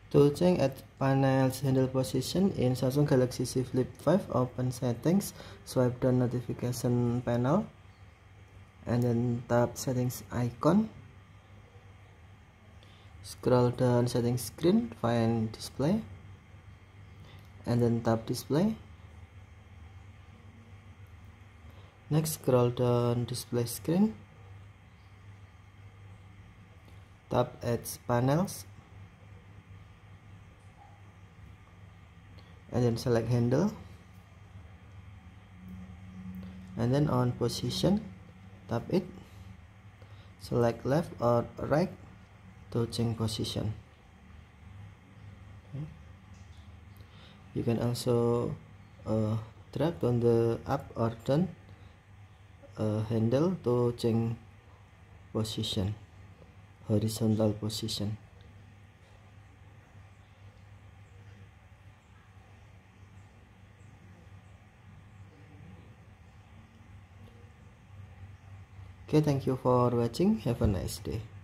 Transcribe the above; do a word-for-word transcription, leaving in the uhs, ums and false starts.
To change at panel's handle position in Samsung Galaxy Z Flip five, open settings, swipe down notification panel, and then tap settings icon. Scroll down settings screen, find display, and then tap display. Next, scroll down display screen, tap edge panels, and then select handle, and then on position, tap it, select left or right to change position. Okay. You can also uh, drag on the up or down uh, handle to change position, horizontal position. Okay, thank you for watching. Have a nice day.